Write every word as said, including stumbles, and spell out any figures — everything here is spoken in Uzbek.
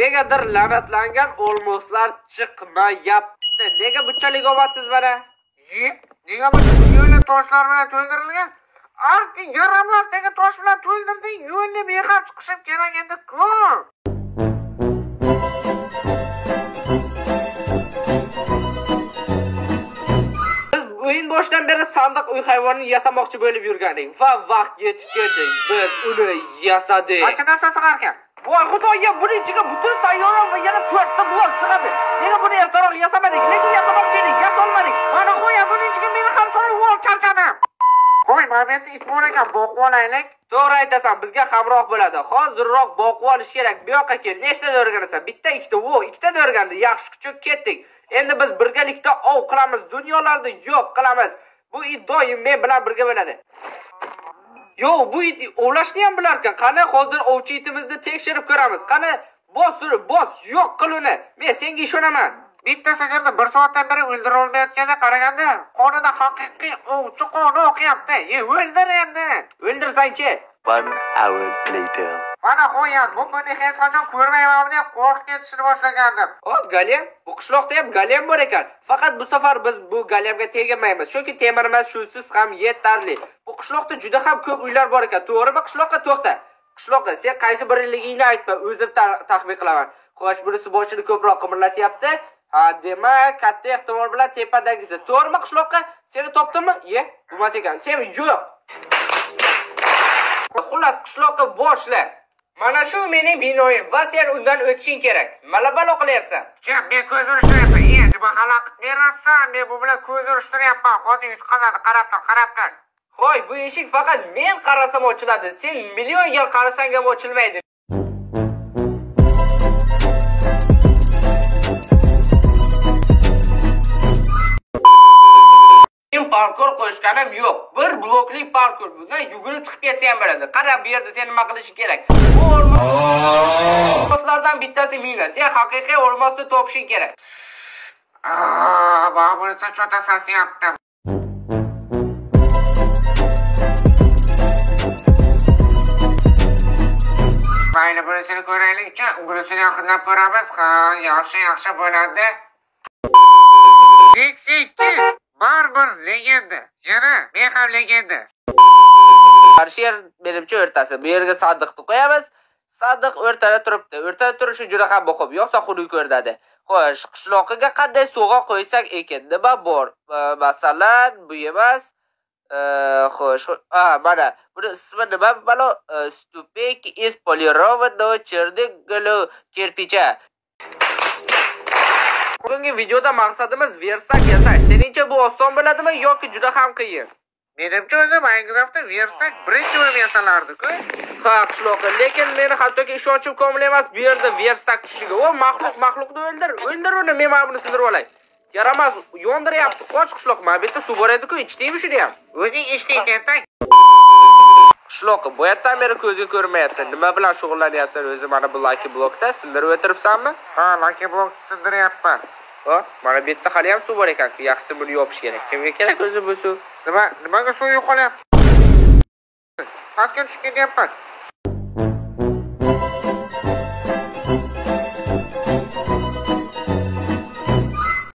Negadir la'natlangan olmoslar chiqmayapti. Nega bunchalik omadsiz mana? Nega bu yo'llar toshlar bilan to'ldirilgan? Arti yaramas degan tosh bilan to'ldirding, yo'lni mehab chiqishim kerak endi-ku. O'yin boshidan beri sandiq uy hayvonini yasamoqchi bo'lib yurgandik va vaqt yetib keldi. Biz uni yasadik. Qancha narsa sig'ar ekan? Voy xudoya, buning ichiga butun sayyora va yana to'rtta blok sig'adi. Nega buni ertaroq yasamadik? Lekin yasamoqchi edik, yasolmadik. Mana qo'y, buning ichiga meni ham solib ol, charchadim. Qo'y, mana bu it bor ekan, boqib olaylik. To'g'ri aytasan, bizga hamroh bo'ladi. Hozirroq boqib olish kerak. Bu yoqqa kel. Nechta o'rganasan? Bitta, ikkita, vo, ikkita o'rgandi. Yaxshi kuchuk ketdik. Endi biz birgalikda ov qilamiz, dunyolarni yo'q qilamiz. Bu it doim men bilan birga bo'ladi. Yo, bu it ovlashni ham bilar ekan. Qani hozir ovchi itimizni tekshirib ko'ramiz. Qani bos, bos, yo'q qil uni. Men senga ishonaman. Bitta sagarda bir soatdan beri o'ldirib olmayotganda qaraganda, qonida haqiqiy ovchi qoni oqyapti. Ye, o'ldir endi. O'ldirsang-chi. One hour later. Mana qo'yat, bu kunni hech qachon ko'rmayman deb qo'rqib ketishni boshlagandim. O, Galem, bu qishloqda ham Galem bor ekan. Faqat bu safar biz bu Galemga tegmaymiz. Chunki temirimiz shusiz ham yetarli. Bu qishloqda juda ham ko'p uylar bor ekan. To'g'rimi? Qishloqqa to'xta. Qishloqqa sen qaysi biriligingni aytma, o'zim taxmin qilaman. Xo'sh, bunisi boshini ko'proq qimirlatyapti. Ha, demak, katta ehtimol bilan tepadagisi. To'g'rimi qishloqqa? Seni topdimmi? Ye, bo'lmas ekan. Sen yo'q. Xullas, qishloqqa boshla. Mana shu mening binoyim va sen undan o'tishing kerak. Mana balo qilyapsan. Jam, men ko'z urishtiryapman. Ye, nima xalaqit berasan? Men bu bilan ko'z urishtiryapman. Hozir yutqazadi, qarab tur, qarab tur. Xo'y, bu eshik faqat men qarasam ochiladi. Sen million yil qarasang ham ochilmaydi. Parkur qo'shganim yo'q. Bir blokli parkur. Bundan yugurib chiqib ketsa ham bo'ladi. Qarab, bu yerda sen nima qilish kerak? Bu olmoslardan bittasi mina. Sen haqiqiy olmosni topishing kerak. Aa, bana bunisi chota sasyapti. Mayli, bunisini ko'raylik-chi. Bunisini yaqinlab ko'ramiz. Ha, yaxshi, yaxshi bo'ladi. Dixie, barbar legenda. Yana men ham legenda. Qarshi yer menimcha o'rtasi. Bu yerga sandiqni qo'yamiz. Sandiq o'rtada turibdi. O'rtada turishi juda ham muhim. Yo'qsa xunuk ko'rinadi. Xo'sh, qishloqiga qanday sovg'a qo'ysak ekan? Nima bor? Masalan, bu emas. Xo'sh, ha, mana buni ismi nima? Mana stupek из полированного черного кирпича. Bugungi videoda maqsadimiz versak yasash. Seningcha bu oson bo'ladimi yoki juda ham qiyin? Menimcha o'zi Minecraftda versak birinchi bo'lib yasalardi-ku. Ha, qishloqda, lekin meni hattoki ishonchim komil emas bu yerda versak tushiga. O, maxluq, maxluqni o'ldir. O'ldir uni, men mana buni sindirib olay. Yaramas, yondiryapti. Qoch qishloq, mana bu yerda suv bor edi-ku, ichdingmi shuni ham? O'zing ichding-da. Qishloqqa bu yerdan beri ko'zga ko'rmayapsan. Nima bilan shug'ullanyapsan o'zi mana bu lucky blokda? Sindirib o'tiribsanmi? Ha, lucky blok sindiryapman. O, mana bu yerda hali ham suv bor ekan. Yaxshisi buni yopish kerak. Kimga kerak o'zi bu suv? Nima, nimaga suv yo'qolyapti? Pastga tushib ketyapman.